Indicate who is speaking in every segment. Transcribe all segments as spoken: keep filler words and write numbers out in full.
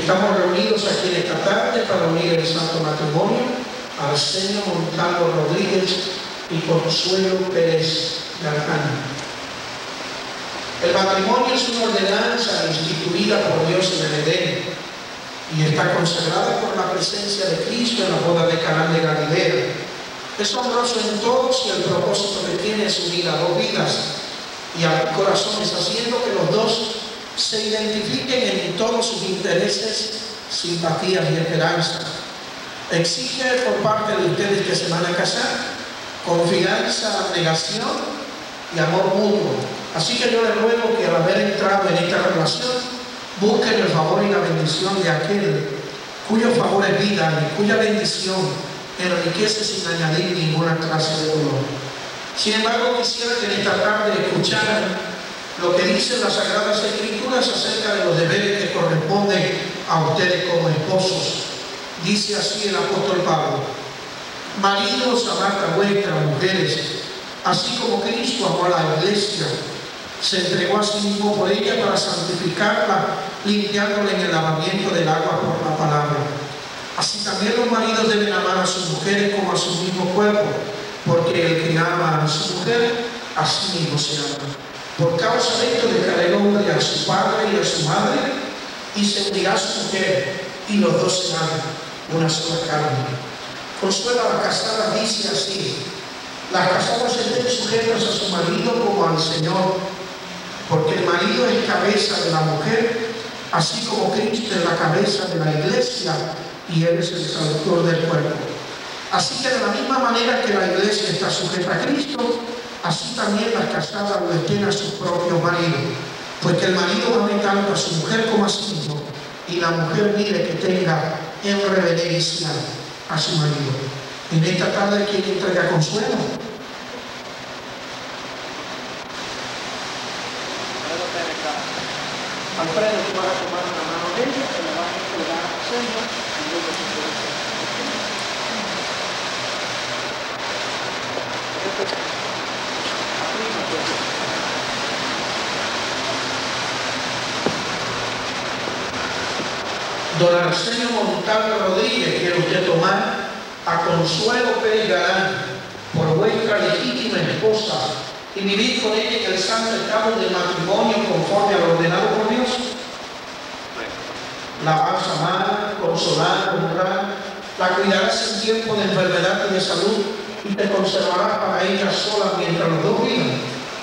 Speaker 1: Estamos reunidos aquí en esta tarde para unir el santo matrimonio a Arsenio Montalvo Rodríguez y Consuelo Pérez Galán. El matrimonio es una ordenanza instituida por Dios en el Edén y está consagrada por la presencia de Cristo en la boda de Caná de Galilea. Es honroso en todos y el propósito que tiene es unir a dos vidas y a corazones, haciendo que los dos se identifiquen en todos sus intereses, simpatías y esperanzas. Exige por parte de ustedes que se van a casar confianza, abnegación y amor mutuo. Así que yo les ruego que al haber entrado en esta relación busquen el favor y la bendición de aquel cuyo favor es vida y cuya bendición enriquece sin añadir ninguna clase de dolor. Sin embargo, quisiera que en esta tarde escucharan lo que dicen las Sagradas Escrituras acerca de los deberes que corresponden a ustedes como esposos. Dice así el apóstol Pablo: maridos, amad a vuestras mujeres, así como Cristo amó a la iglesia, se entregó a sí mismo por ella para santificarla, limpiándola en el lavamiento del agua por la palabra. Así también los maridos deben amar a sus mujeres como a su mismo cuerpo, porque el que ama a su mujer, a sí mismo se ama. Por causa de esto dejará el hombre a su padre y a su madre, y se unirá a su mujer, y los dos serán una sola carne. Consuelo a las casadas dice así: las casadas estén sujetas a su marido como al Señor, porque el marido es cabeza de la mujer, así como Cristo es la cabeza de la iglesia, y Él es el Salvador del cuerpo. Así que de la misma manera que la iglesia está sujeta a Cristo, así también las casadas lo estén a sus propios maridos, pues que el marido ame tanto a su mujer como a sí mismo, y la mujer mire que tenga en reverencia a su marido. En esta tarde, ¿quién entrega consuelo? Alfredo, tú vas a tomar una mano de ella, se la vas a entregar a Arsenio y luego te puedes hacer. Don Arsenio Montalvo Rodríguez, quiere usted tomar a Consuelo Pérez Galán por vuestra legítima esposa y vivir con ella en el santo estado del matrimonio conforme a lo ordenado por Dios. La vas a amar, consolar, honrar, la cuidarás en tiempo de enfermedad y de salud y te conservarás para ella sola mientras los dos vivan.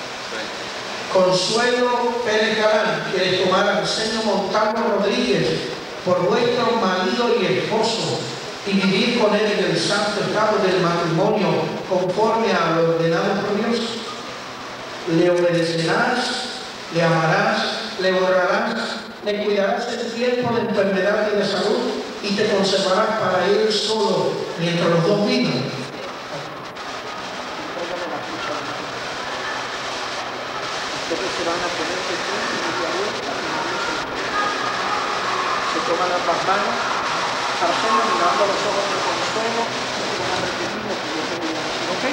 Speaker 1: Consuelo Pérez Galán quiere tomar a Arsenio Montalvo Rodríguez por vuestro marido y esposo y vivir con él en el santo estado del matrimonio conforme a lo ordenado por Dios. Le obedecerás, le amarás, le honrarás, le cuidarás en tiempo de enfermedad y de salud y te conservarás para él solo mientras los dos vivan. Se toman las manos, Arsenio mirando a los ojos de Consuelo, y van a repetir lo que yo te voy a decir, ¿ok?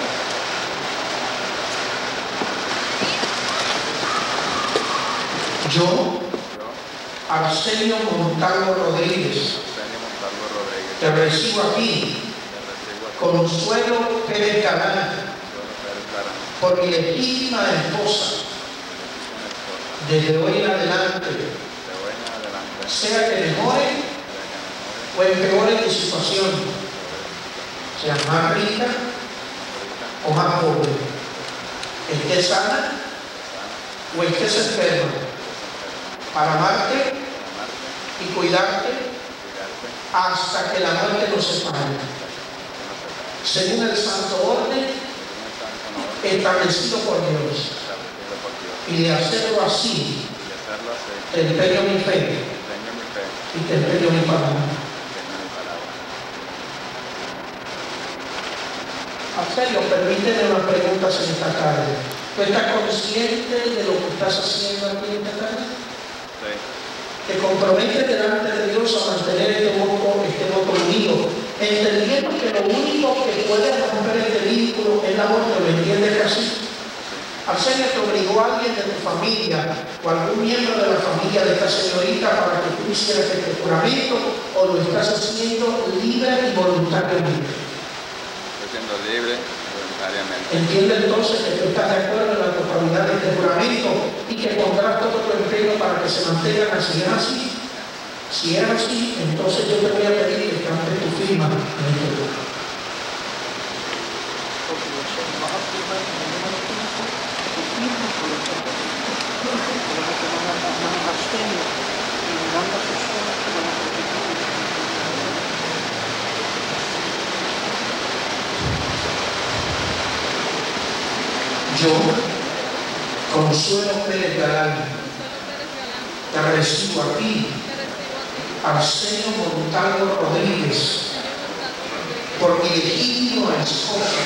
Speaker 1: Yo, Arsenio Montalvo Rodríguez, te recibo aquí, Consuelo Pérez Galán, por mi legítima esposa, desde hoy en adelante, sea que mejore o empeore tu situación, sea más rica o más pobre, estés sana o estés enferma, para amarte y cuidarte hasta que la muerte nos separe, según el santo orden establecido por Dios. Y de hacerlo así, te empeño mi fe y te empeño mi palabra. Arsenio, permíteme unas preguntas en esta tarde. ¿Tú estás consciente de lo que estás haciendo aquí en esta tarde? Sí. Te comprometes delante de Dios a mantener este voto, este voto unido, entendiendo que lo único que puede romper este vínculo es la muerte. ¿Lo entiendes así? Arsenio, te obligó a alguien de tu familia o algún miembro de la familia de esta señorita para que tú hicieras este juramento, o lo estás haciendo libre y voluntariamente?
Speaker 2: Estoy siendo libre y voluntariamente.
Speaker 1: Entiende entonces que tú estás de acuerdo en la totalidad de este juramento y que pondrás todo tu empeño para que se mantengan así. ¿Es así? Si es así, entonces yo te voy a pedir que cambies tu firma en este lugar. Yo, Consuelo Pérez Galán, te recibo a ti, Arsenio Montalvo Rodríguez, por mi legítimo esposo,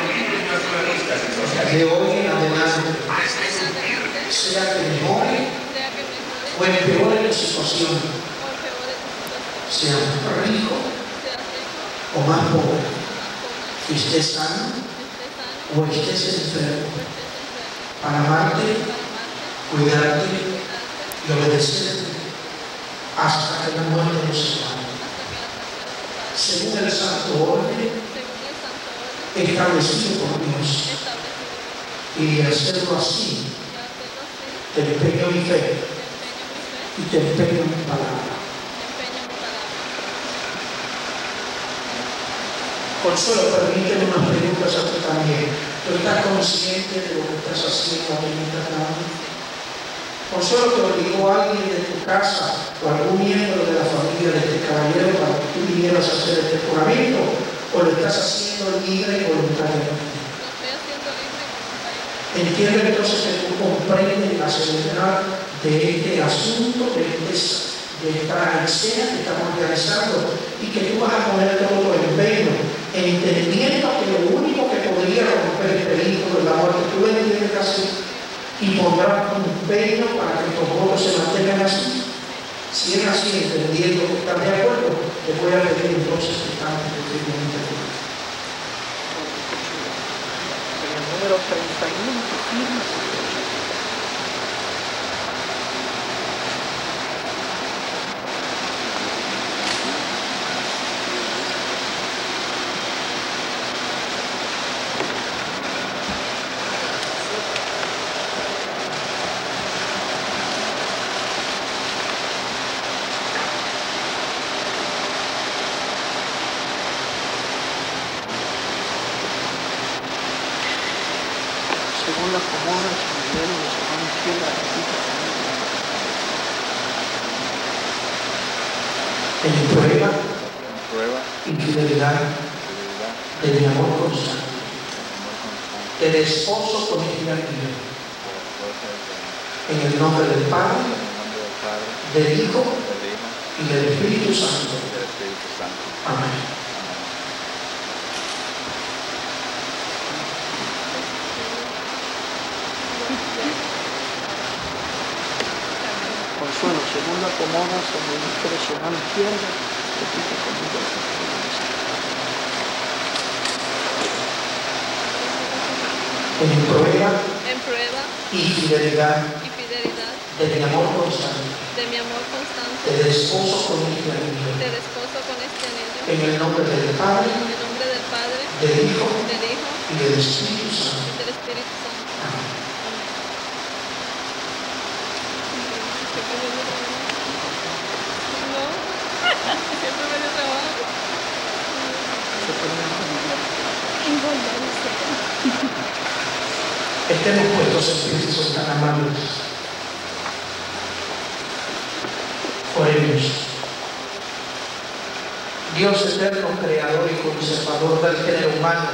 Speaker 1: de hoy en adelante, sea que mejore o empeore tu situación, sea más rico o más pobre, que estés sano o estés enfermo, para amarte, cuidarte y obedecerte hasta que la muerte nos separe, según el santo orden establecido por Dios. Y de hacerlo así, te empeño mi fe y te empeño mi palabra. Consuelo, permíteme unas preguntas a ti también. ¿Tú estás consciente de lo que estás haciendo mientras tanto? Consuelo, ¿te obligó a alguien de tu casa o algún miembro de la familia de este caballero para que tú vinieras a hacer este juramento, o lo estás haciendo libre y voluntariamente? Entiendo entonces que tú comprendes la seriedad de este asunto, de, este, de esta escena que estamos realizando, y que tú vas a poner todo tu empeño, entendiendo que lo único que podría romper el peligro de la muerte, tú lo entiendes así, y pondrás tu empeño para que tus votos se mantengan así. Si es así, entendiendo que estás de acuerdo, te voy a pedir entonces que cantes firmemente conmigo.
Speaker 3: Número treinta y uno, que firma. Según la comuna, el nivel de su mano izquierda
Speaker 1: En prueba,
Speaker 2: Prueba
Speaker 1: y fidelidad
Speaker 2: fidelidad
Speaker 1: de mi amor constante,
Speaker 2: y amor constante
Speaker 1: te desposo con este anillo,
Speaker 2: por la fuerza del Señor.
Speaker 1: en el nombre del Padre,
Speaker 2: En el nombre del Padre,
Speaker 1: del Hijo
Speaker 2: del Hijo
Speaker 1: y del Espíritu Santo.
Speaker 2: y del Espíritu Santo.
Speaker 1: Amén.
Speaker 2: Amén.
Speaker 3: Consuelo, según la comoda, suministre su mano izquierda, repite conmigo.
Speaker 1: En prueba
Speaker 4: en prueba
Speaker 1: y fidelidad
Speaker 4: y fidelidad
Speaker 1: de mi amor constante,
Speaker 4: de mi amor constante,
Speaker 1: te desposo con este anillo,
Speaker 4: te desposo con este anillo,
Speaker 1: en el nombre del Padre,
Speaker 4: en el nombre del Padre,
Speaker 1: del Hijo
Speaker 4: del Hijo
Speaker 1: y del Espíritu Santo.
Speaker 4: y del Espíritu Santo.
Speaker 1: Amén.
Speaker 4: No, siempre me dio trabajo.
Speaker 1: Estemos puestos en pie si son tan amables. Oremos. Dios eterno, creador y conservador del género humano,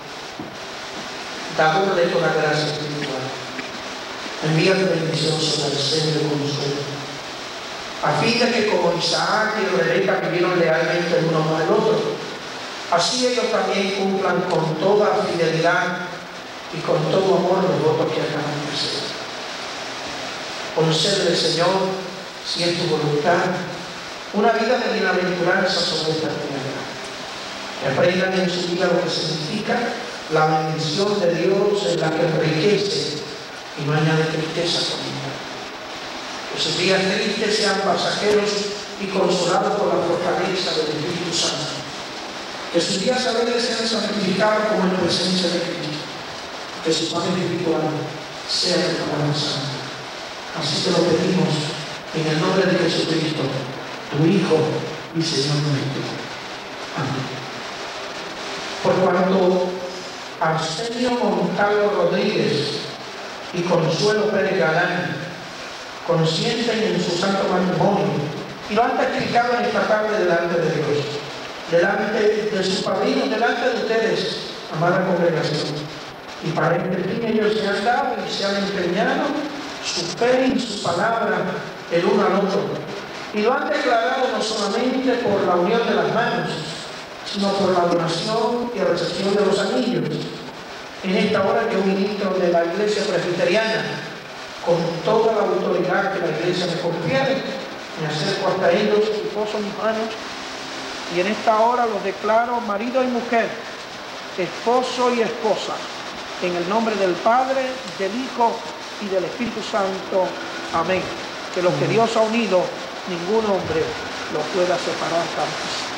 Speaker 1: dador de toda gracia espiritual, envía tu bendición sobre el seno de Consuelo, a fin de que como Isaac y Rebeca vivieron lealmente el uno con el otro, así ellos también cumplan con toda fidelidad y con todo amor los votos que acaban de hacer. Concédele, Señor, si es tu voluntad, una vida de bienaventuranza sobre esta tierra. Que aprendan en su vida lo que significa la bendición de Dios en la que enriquece y no añade tristeza con ella. Que sus días tristes sean pasajeros y consolados por la fortaleza del Espíritu Santo. Que sus días alegres sean santificados como en presencia de Cristo. Que su paz espiritual sea de palabra santa. Así te lo pedimos en el nombre de Jesucristo, tu Hijo y Señor nuestro. Amén. Por cuanto Arsenio Montalvo Rodríguez y Consuelo Pérez Galán consienten en su santo matrimonio y lo han testificado en esta tarde delante de Dios, delante de sus padrinos, delante de ustedes, amada congregación. Y para este fin ellos se han dado y se han empeñado su fe y su palabra el uno al otro. Y lo han declarado no solamente por la unión de las manos, sino por la donación y recepción de los anillos. En esta hora que un ministro de la Iglesia Presbiteriana, con toda la autoridad que la Iglesia me confiere, me acerco hasta ellos,
Speaker 3: esposos, mis manos, y en esta hora los declaro marido y mujer, esposo y esposa, en el nombre del Padre, del Hijo y del Espíritu Santo. Amén. Que lo que Dios ha unido, ningún hombre lo pueda separar jamás.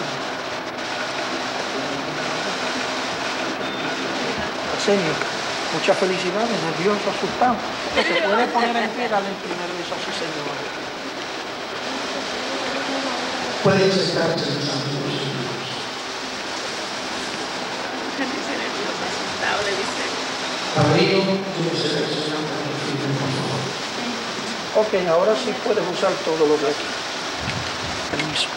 Speaker 3: Señor, muchas felicidades, nervioso, asustado. Se puede poner en pie, darle el primer beso a su Señor.
Speaker 1: pueden sentarse los amigos.
Speaker 4: Dice nervioso, asustado, le dice.
Speaker 1: Padrino, tú se seleccionas para el fin, por favor.
Speaker 3: Ok, ahora sí puedes usar todo lo de aquí. Permiso.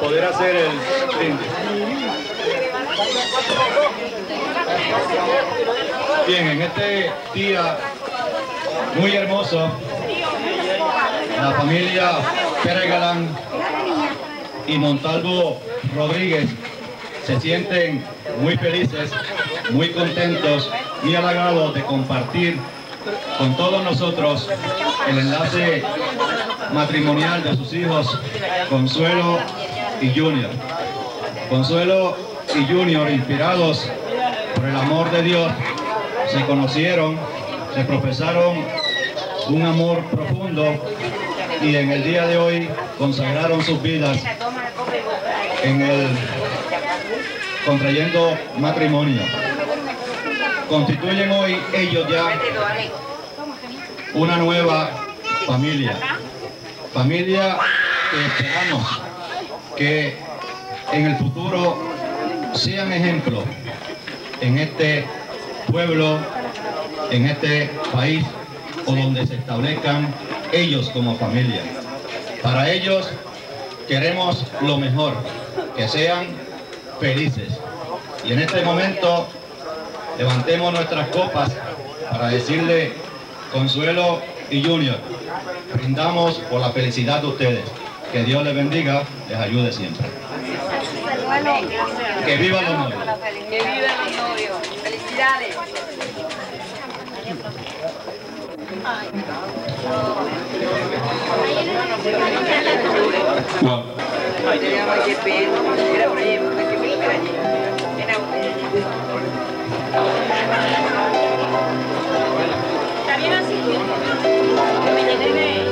Speaker 5: poder hacer el brindis. Bien, en este día muy hermoso, la familia Pérez Galán y Montalvo Rodríguez se sienten muy felices, muy contentos y halagados de compartir con todos nosotros el enlace matrimonial de sus hijos Consuelo y Junior. Consuelo y Junior, inspirados por el amor de Dios, se conocieron, se profesaron un amor profundo y en el día de hoy consagraron sus vidas en el contrayendo matrimonio. Constituyen hoy ellos ya una nueva familia, familia que esperamos que en el futuro sean ejemplo en este pueblo, en este país o donde se establezcan ellos como familia. Para ellos queremos lo mejor, que sean felices. Y en este momento levantemos nuestras copas para decirle, Consuelo y Junior, brindamos por la felicidad de ustedes. Que Dios les bendiga, les ayude siempre. Que vivan los novios.
Speaker 6: Que vivan los novios. Felicidades.
Speaker 4: Está bien así. Me llené de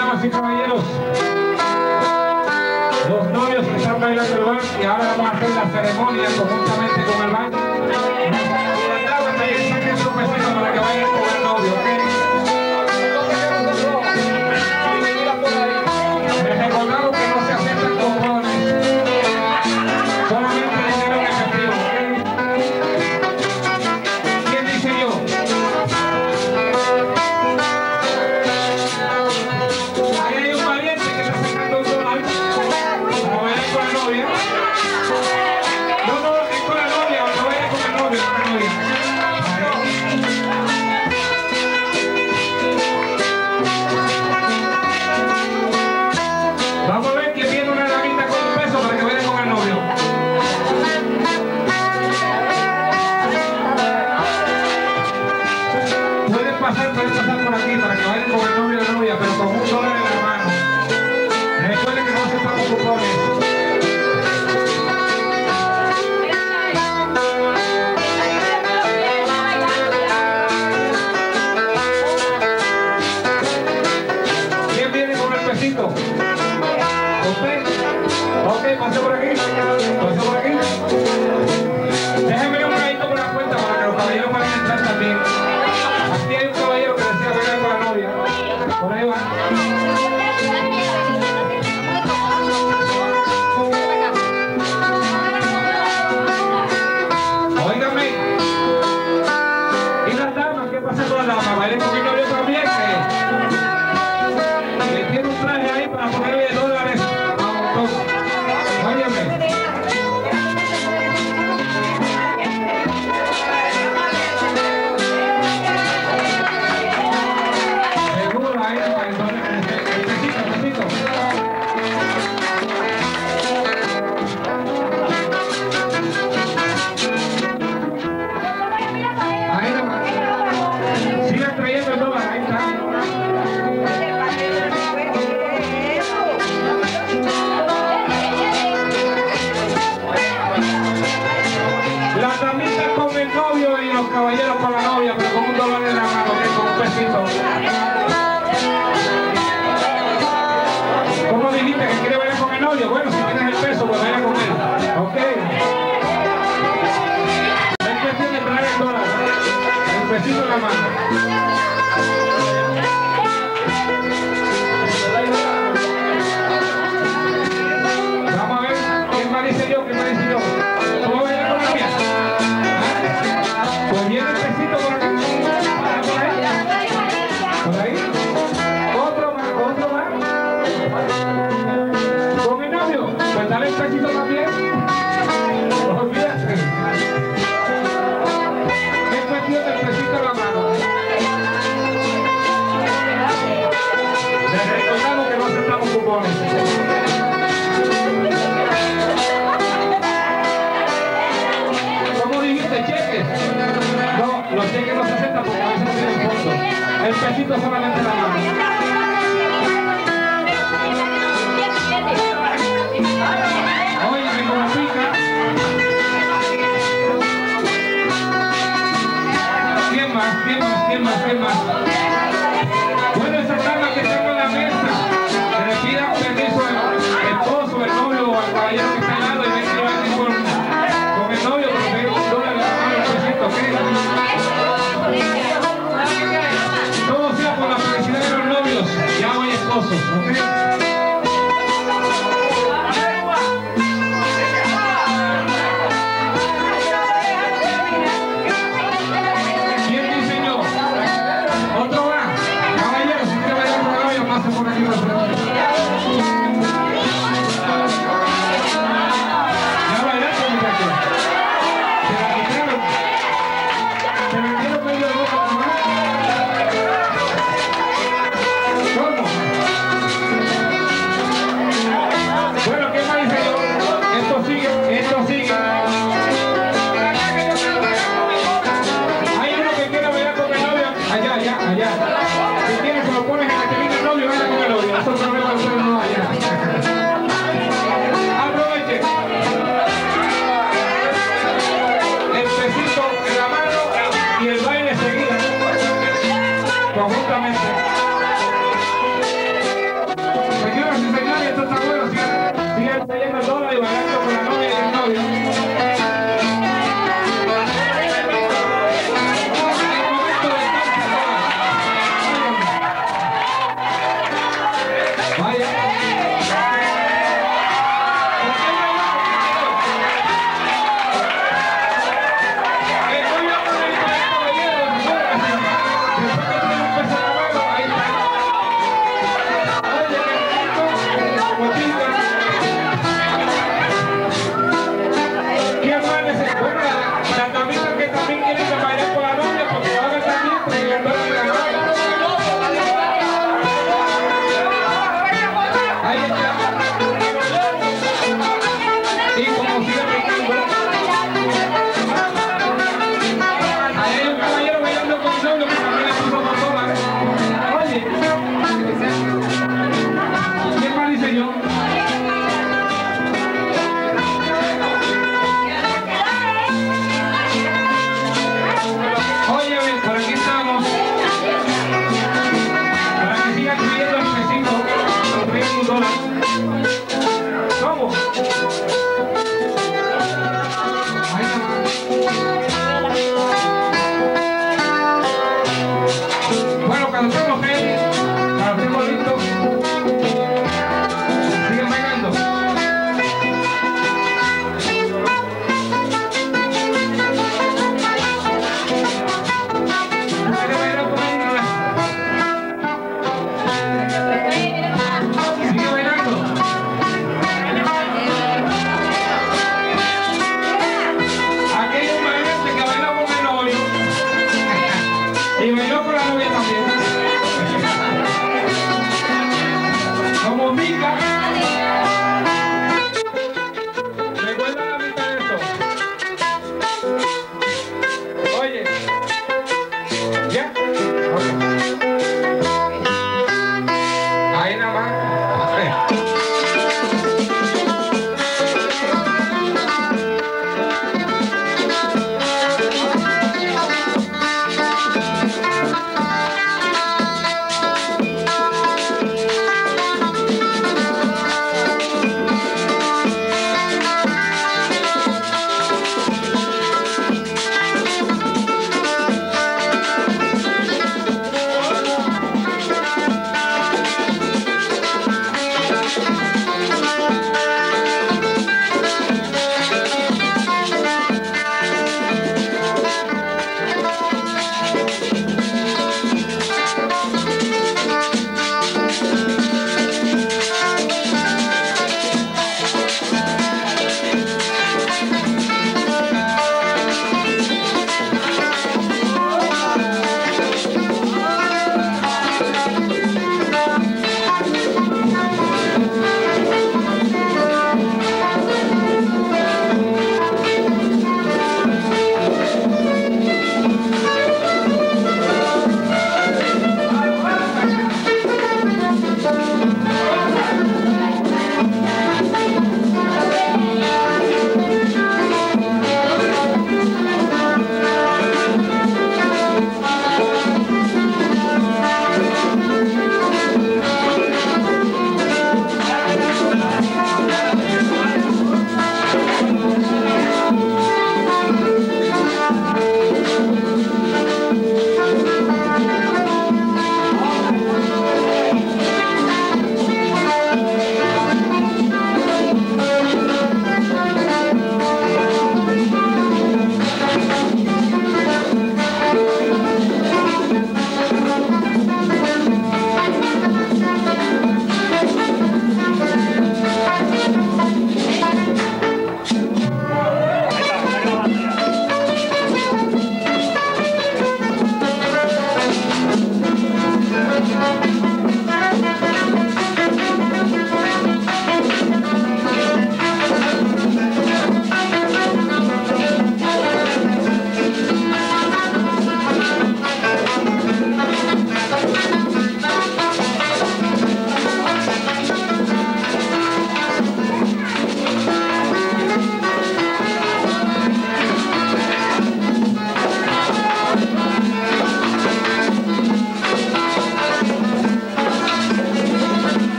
Speaker 7: damas y caballeros, los novios que están bailando el vals y ahora vamos a hacer la ceremonia conjuntamente con el vals. Y las damas también saquen su pesito para que vayan con el novio, ¿ok? Les recordamos que no se aceptan cupones, solamente dinero en efectivo, ¿ok? ¿Quién dice yo? Ahí hay un valiente que está sacando un dólar para bailar con la novia. No, no, es con la novia, no vaya con el novio, con la novia. Vamos a ver quién viene una damita con un peso para que vaya con el novio. Pueden pasar, pueden pasar por aquí para que vayan con el novio y la novia, pero con un dólar en la mano. Recuerden que no se pagan cupones. ¿Quién viene con el pesito? ¿Usted? Ok, pase por aquí. Pase por aquí. Déjenme un cadito por la puerta para que los caballeros puedan entrar también. Aquí hay un caballero que desea bailar con la novia. Por ahí va. Óigame. ¿Y las damas? ¿Qué pasa con las damas? ¿Bailen con mi novio también? Que le tiene un traje ahí para ponerle dólares a un montón. Óigame. Seguro ahí, el pesito, el pesito. Ahí nomás. Sigan trayendo el dólar, ahí está. Las damitas con el novio y los caballeros con la novia, pero con un dólar en la mano, ¿ok? Con un pesito. ¿Cómo dijiste que quiere bailar con el novio? Bueno, si tienes el peso, pues baila con él. ¿Ok? Es que tiene que traer el dólar, el pesito en la mano. Vamos a ver, ¿quién más dice yo? ¿Quién más dice yo? ¿Cómo bailar con la novia? ¿Ah? Pues viene el pesito por acá. ¿Por ahí? ¿Por ahí? ¿Otro más? ¿Otro más? ¿Con mi novio? Pues dale el pesito también. Olvídate. Es cuestión del pesito en la mano. Les recordamos que no aceptamos cupones. ¿Cómo dijiste? ¿Cheques? No, los cheques no se aceptan porque a veces no tienen fondo. El pesito solamente en la mano. Oye, como pica. ¿Quién más? ¿Quién más? ¿Quién más? ¿Quién más? Bueno, esas damas que están en la mesa, que le pidan permiso al esposo, el novio o al caballero que está al lado y ven que va aquí con, con el novio, pero ven un dólar en la mano, un pesito, ¿ok? Todo sea por la felicidad de los novios y amo y esposos, ¿ok? Por aquí los frente. Ya bailaste, muchachos. Se la quitaron. Se metieron medio de boca nomás. ¿Cómo? Bueno, ¿qué más dice yo? Esto sigue, esto sigue. Hay uno que quiere bailar con el novio. Allá, allá, allá. Si quieres, se lo pones en el que viene el novio, baila con el novio. Eso es problema.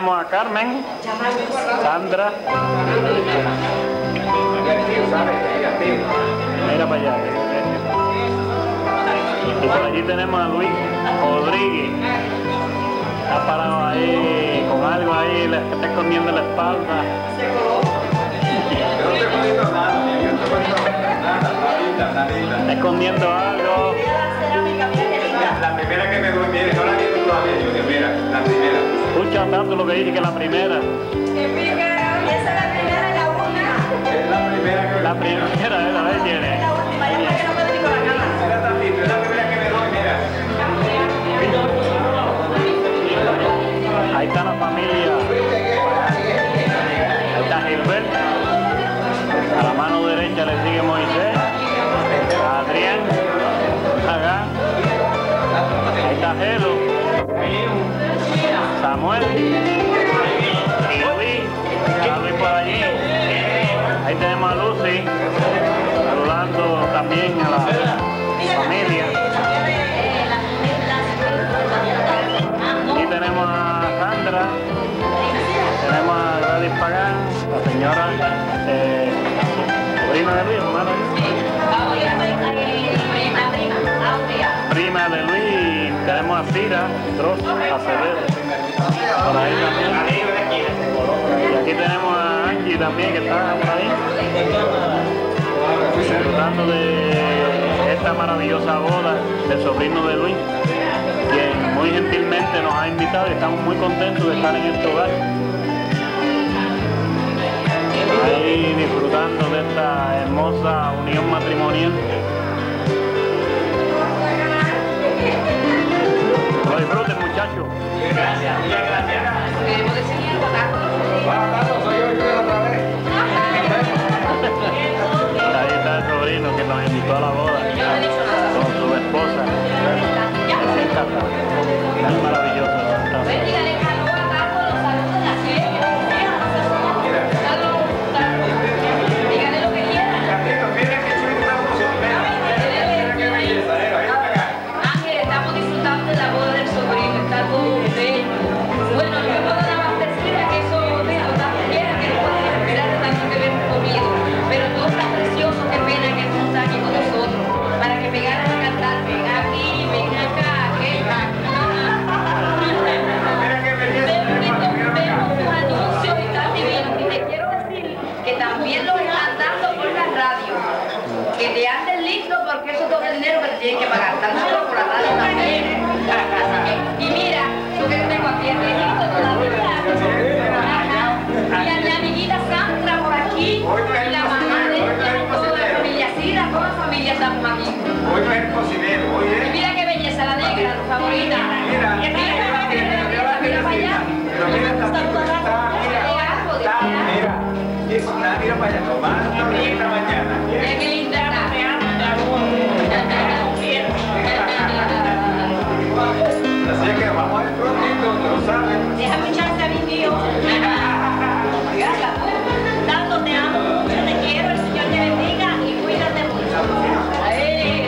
Speaker 8: tenemos a Carmen, Sandra. Mira para allá. Y por allí tenemos a Luis Rodríguez. Está parado ahí con algo ahí, le está escondiendo la espalda. Está escondiendo algo.
Speaker 7: La primera que me doy, mire, no la vi todavía, yo, mira, la primera.
Speaker 8: Escucha tanto lo que dice que la primera.
Speaker 6: Esa es la primera y la última.
Speaker 7: Es la primera que
Speaker 8: La primera, esa vez tiene.
Speaker 6: La última, ya porque no puedo ni con la cama.
Speaker 7: Mira, tantito, es la primera que me doy, mira.
Speaker 8: Ahí está la familia. Ahí está Gilberto. A la mano derecha le sigue Moisés. Adrián. Acá. Ahí está Gelo. Samuel. Y Luis. Está Luis por allí. Ahí tenemos a Lucy. Saludando también a la familia. Aquí tenemos a Sandra, tenemos a Gladys Pagán, la señora eh, prima de Luis, hermano. Prima de Luis, tenemos a Cira, Dross, Acevedo, por ahí también. Y aquí tenemos a Angie también, que está por ahí, disfrutando de esta maravillosa boda del sobrino de Luis, quien muy gentilmente nos ha invitado y estamos muy contentos de estar en este hogar. Ahí disfrutando de esta hermosa unión matrimonial. Lo disfruten, muchachos.
Speaker 7: Gracias, muchas gracias.
Speaker 6: Queremos decir algo,
Speaker 7: Tato, soy yo, yo otra vez.
Speaker 8: Ahí está el sobrino que nos invitó a la boda con su esposa. Es encantado. Es maravilloso.
Speaker 6: dígale calor a Tato, los saludos de la sierra. Dígale lo que quiera.
Speaker 7: Mira que soy una cosa. Mira qué belleza, mira.
Speaker 6: Ángel, estamos disfrutando de la boda del sobrino, está todo bello. Bueno, yo puedo nada más decirle que eso, mira, no quiera que no pueden esperar tanto que hemos comido, pero todo está precioso, qué pena que no está aquí con nosotros, para que pegaran a cantar, ven aquí, ven acá, aquel, vemos tus anuncios y tan divinos, y te quiero decir que también lo están dando por la radio, que te anden listo porque eso es todo el dinero que te tienen que pagar, dándolo por la radio también. Y mira, lo que tengo aquí es listo todavía. Y a mi amiguita Sandra por aquí, y la mamá de ella, y toda la familia, sí, la toda la familia estamos aquí.
Speaker 7: Hoy no es cocinero, hoy
Speaker 6: Y
Speaker 7: es.
Speaker 6: mira qué belleza la negra, tu favorita.
Speaker 7: Mira,
Speaker 6: Mira, mira, mira, mira, mira para allá.
Speaker 7: pero mira, está, está, mira, es una, mira para allá, tomando esta mañana.
Speaker 6: Mira qué linda está.
Speaker 7: Así que vamos al prontito, lo saben.
Speaker 6: Déjame echarse a mi tío. Gracias. Tanto te amo mucho, te quiero, el Señor te bendiga y cuídate mucho. Ay.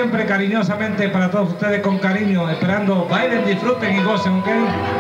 Speaker 7: siempre cariñosamente para todos ustedes con cariño, esperando bailen, disfruten y gocen, ¿ok?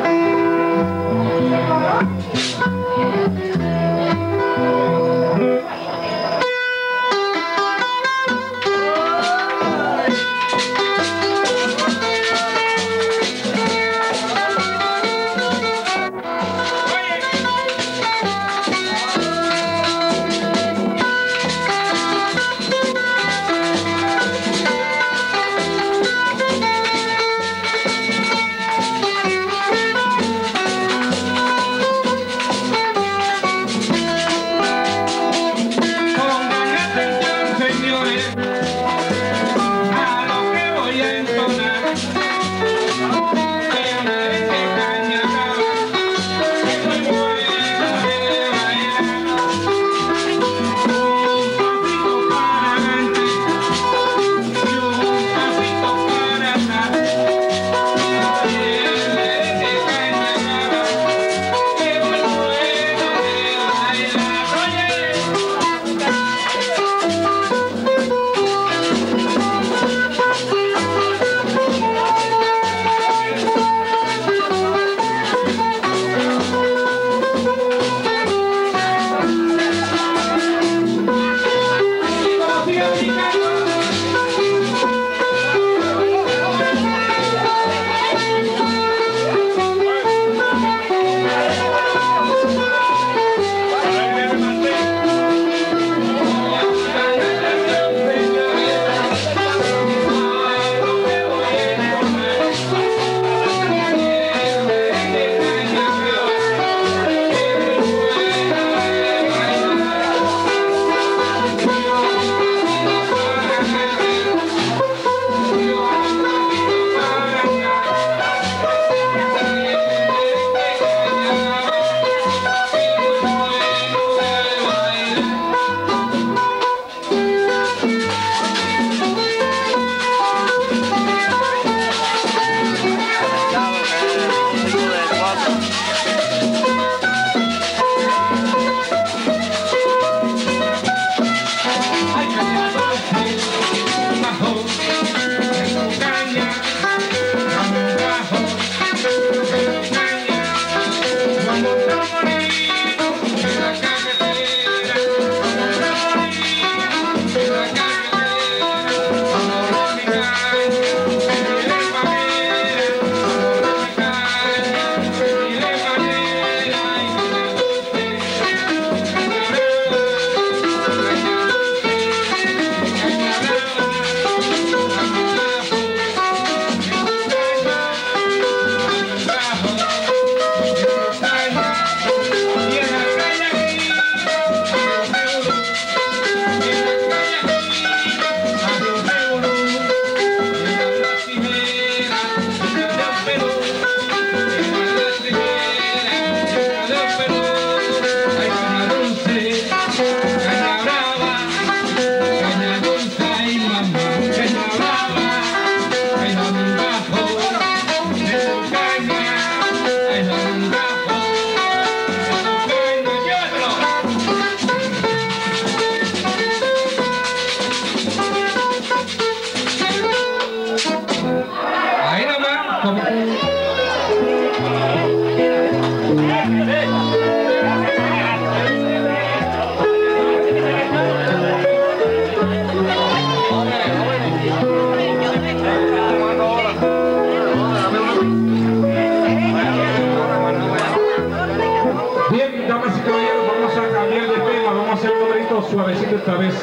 Speaker 7: Suavecito esta vez.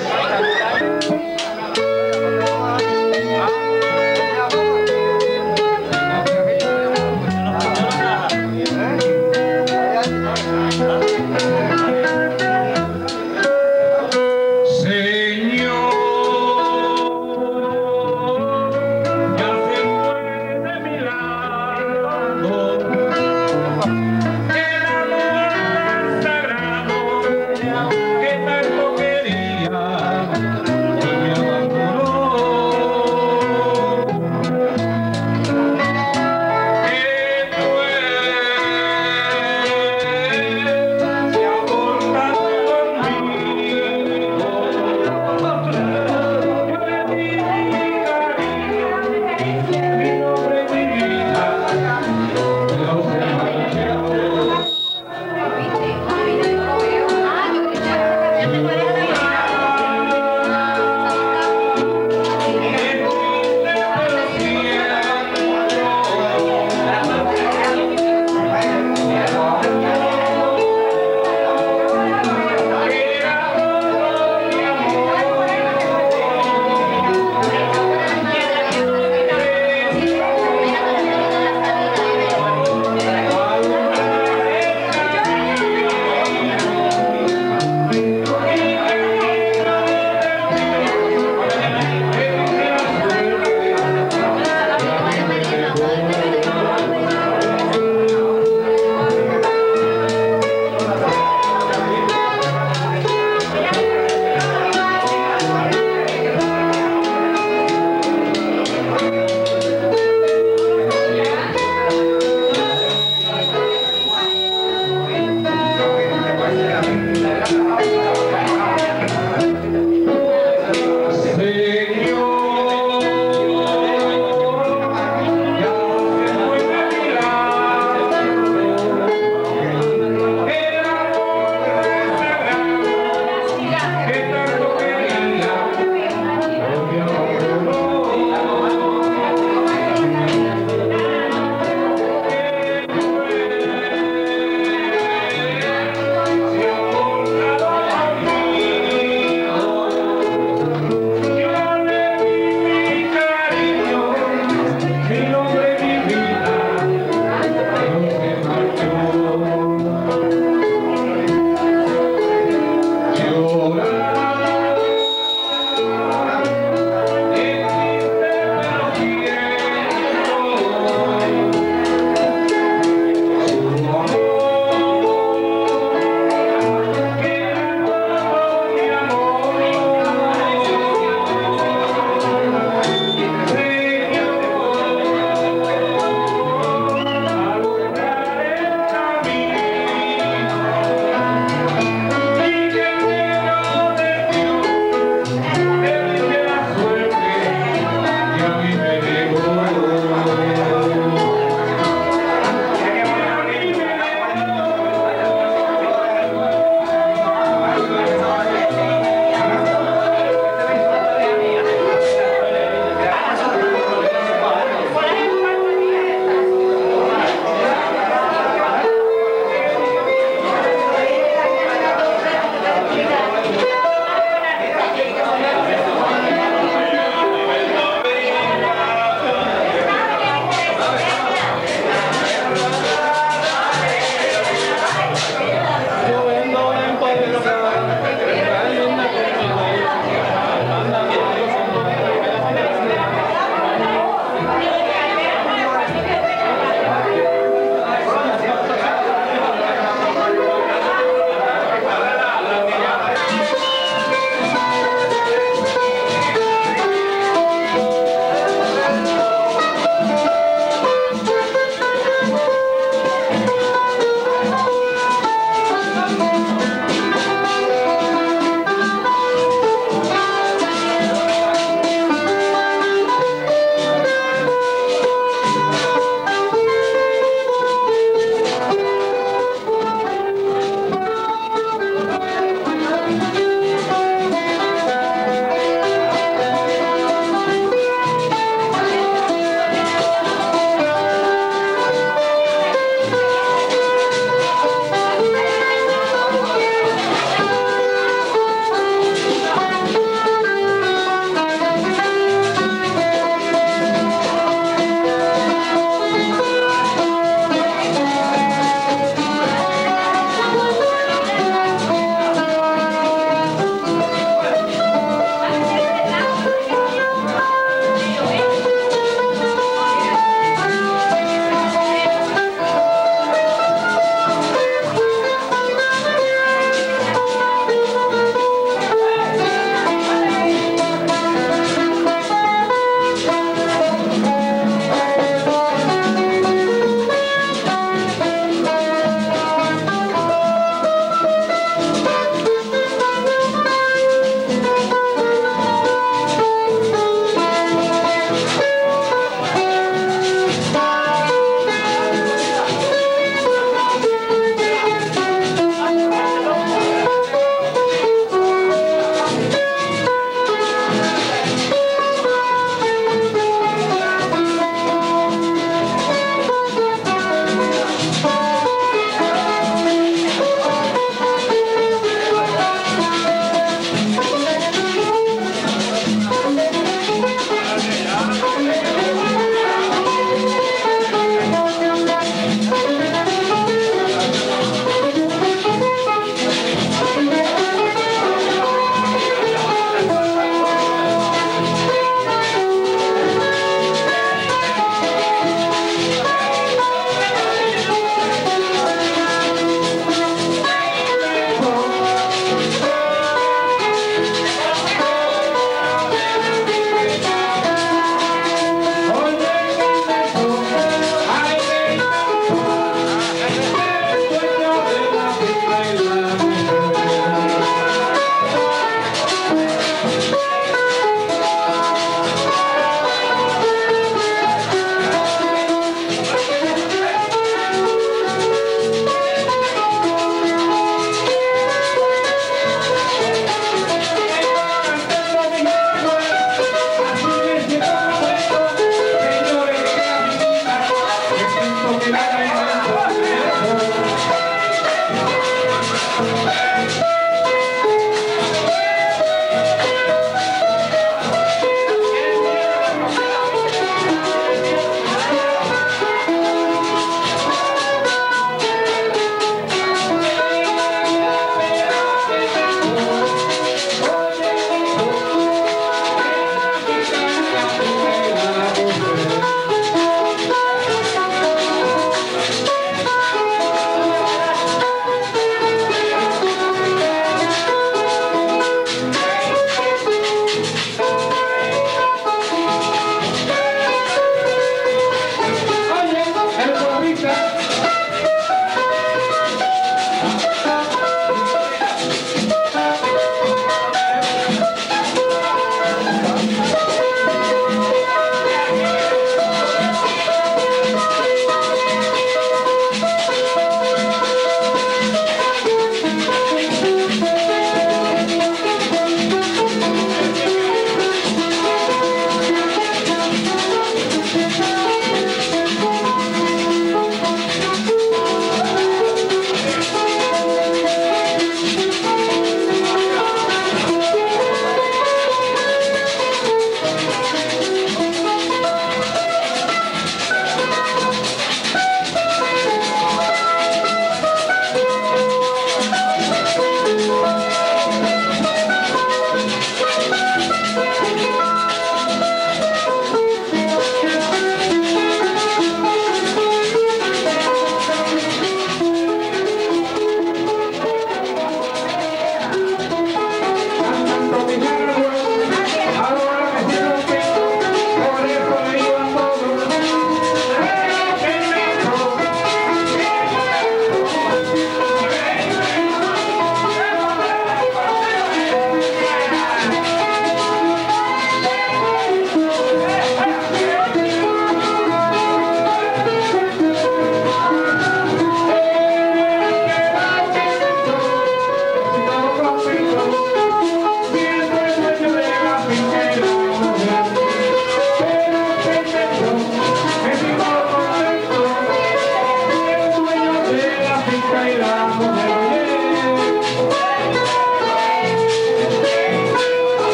Speaker 7: Que tanto quería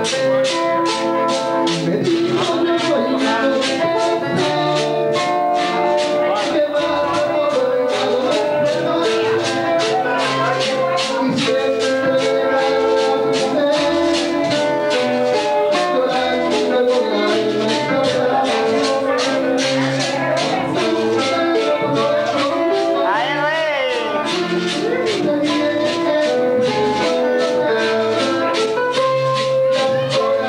Speaker 9: Thank you.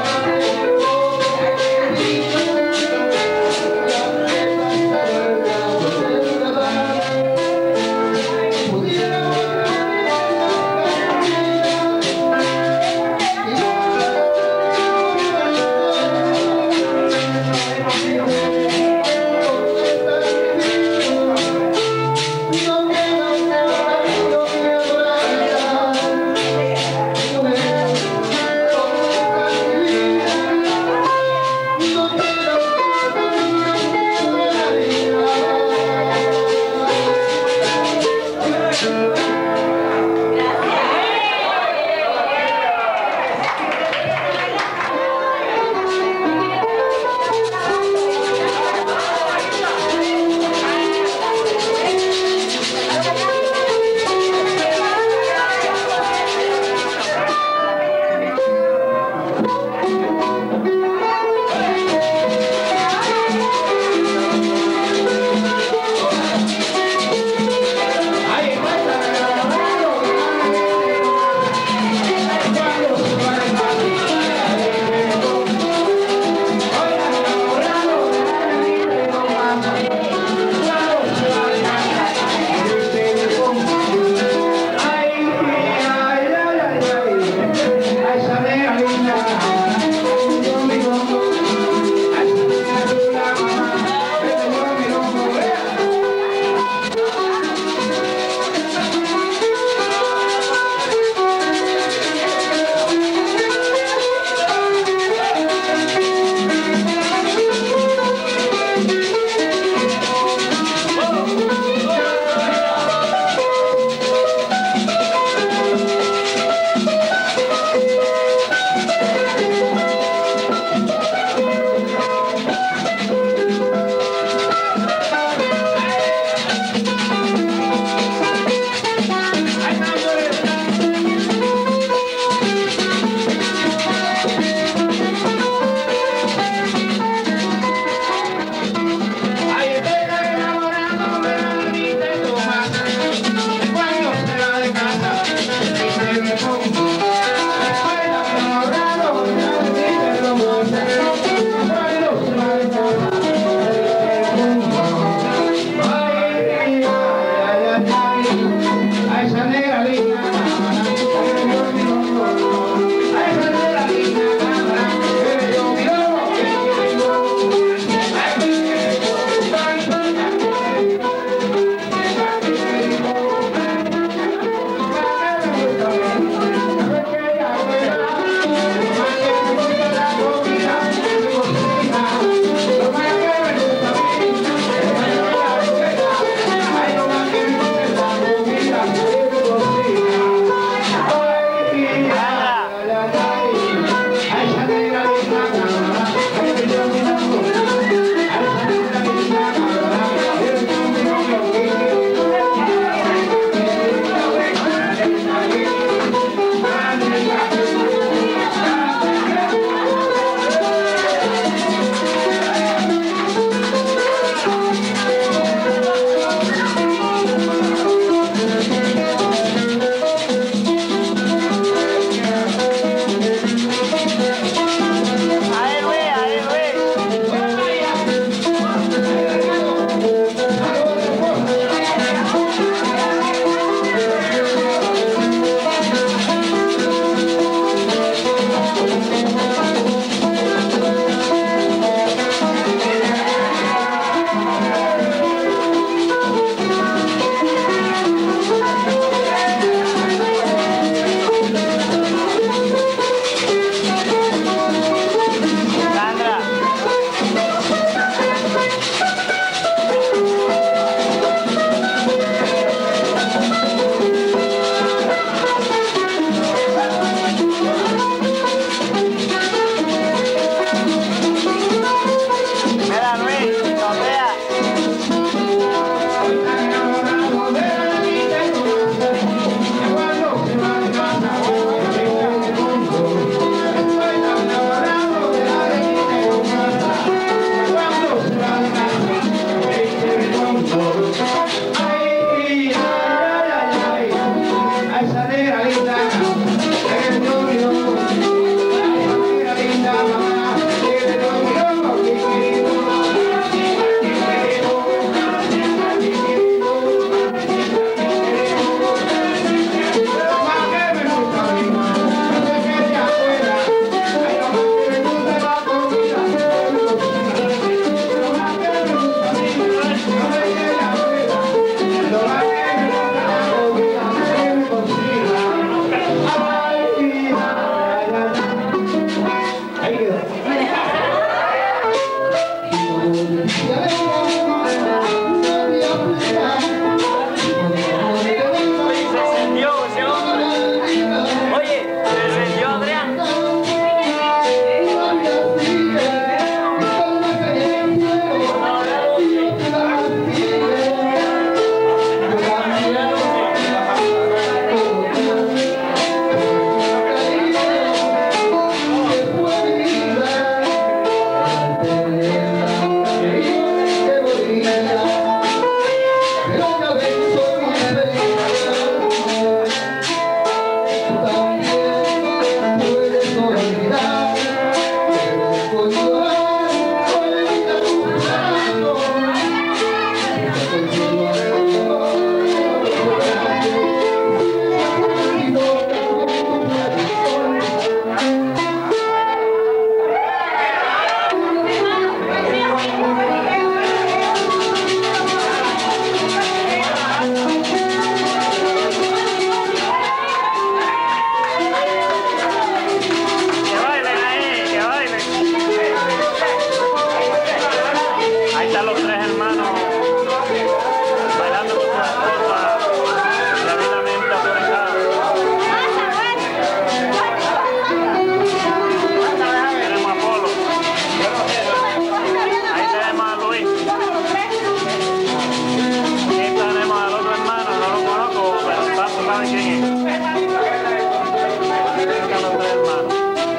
Speaker 8: Vengan los tres hermanos.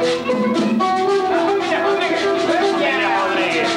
Speaker 8: Familia Rodríguez.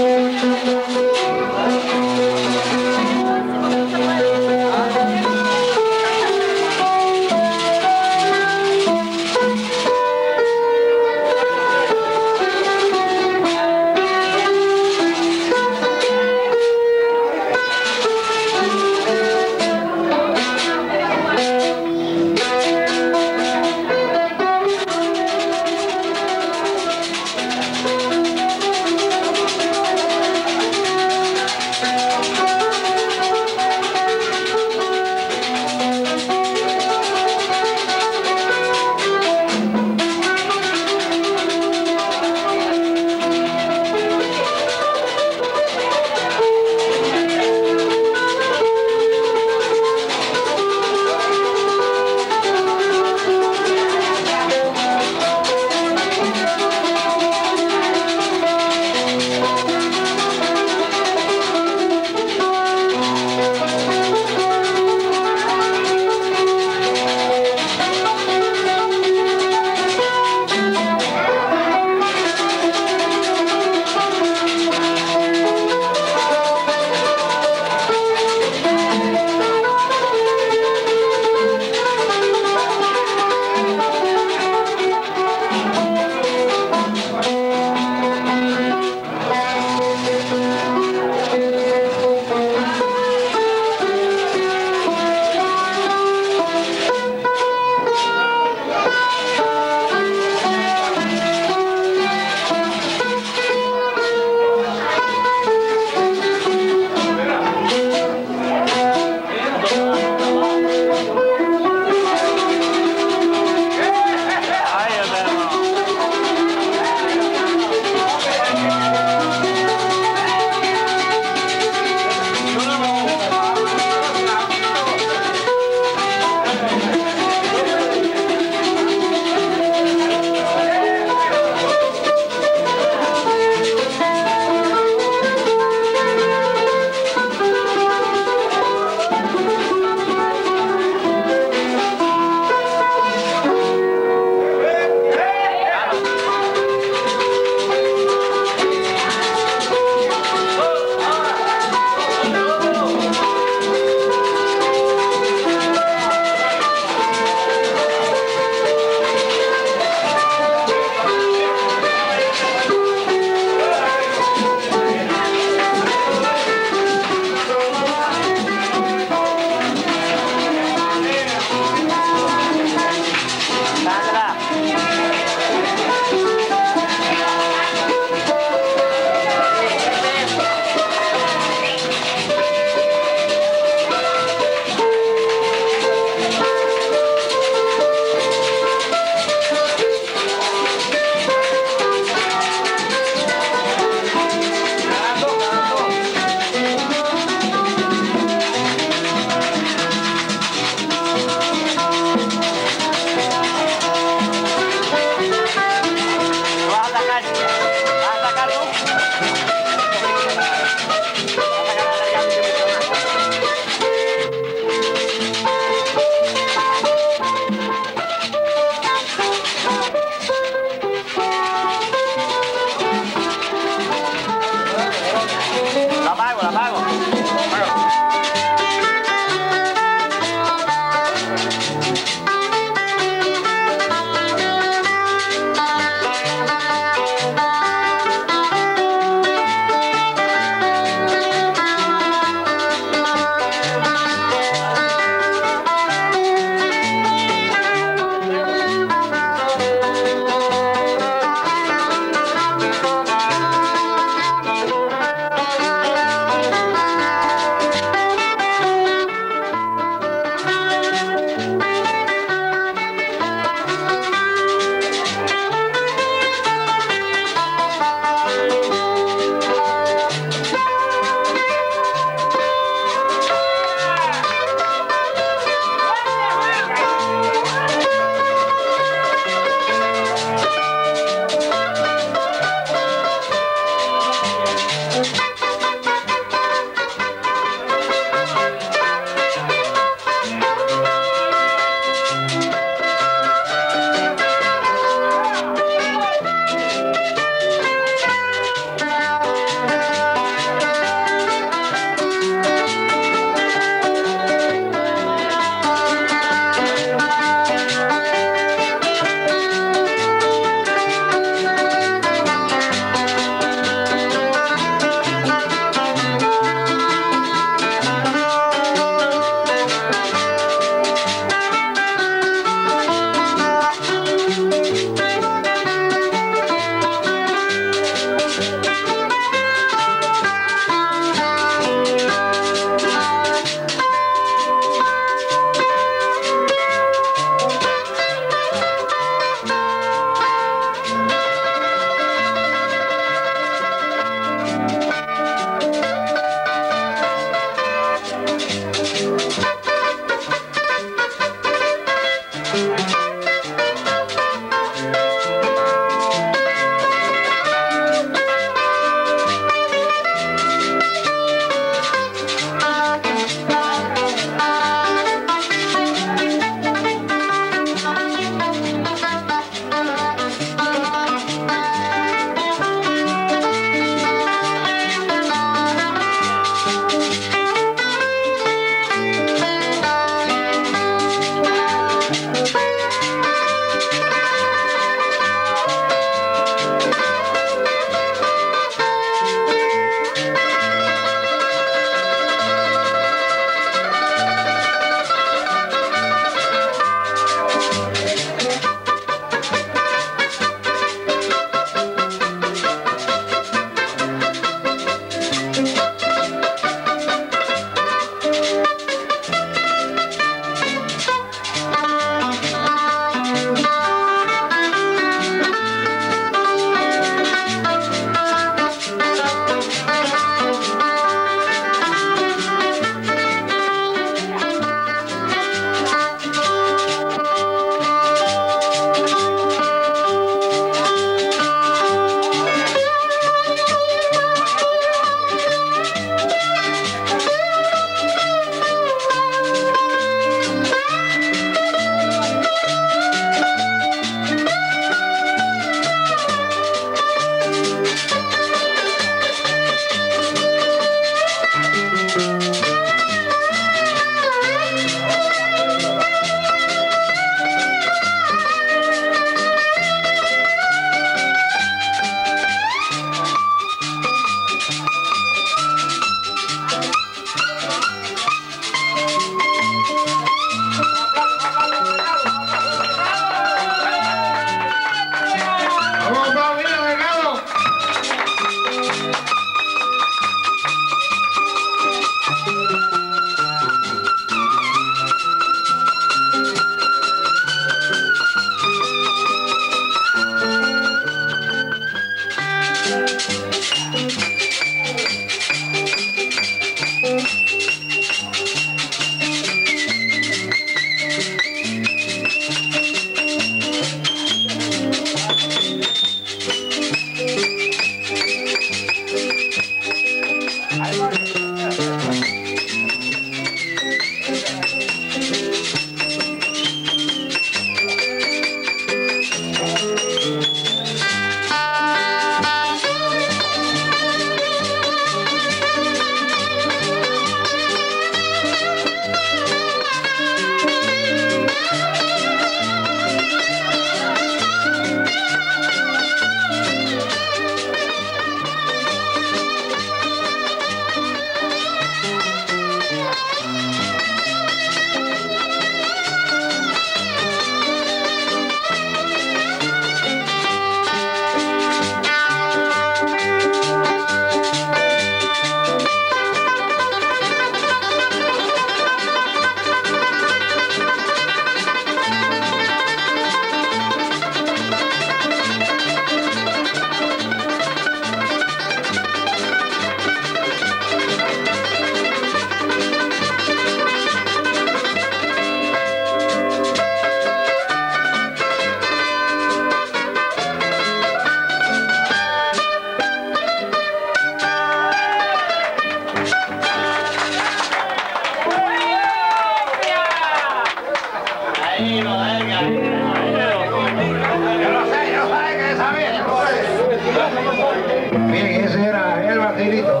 Speaker 7: Bien, ese era el baterito.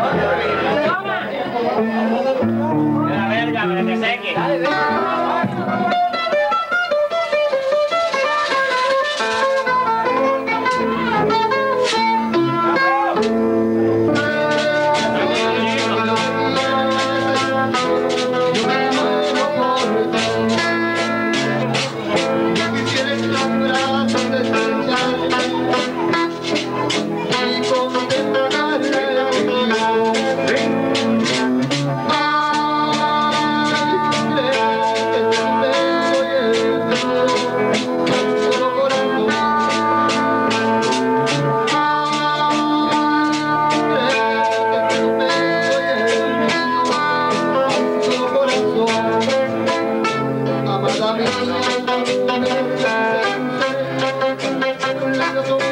Speaker 8: La verga, para que seque.
Speaker 9: Amada mía,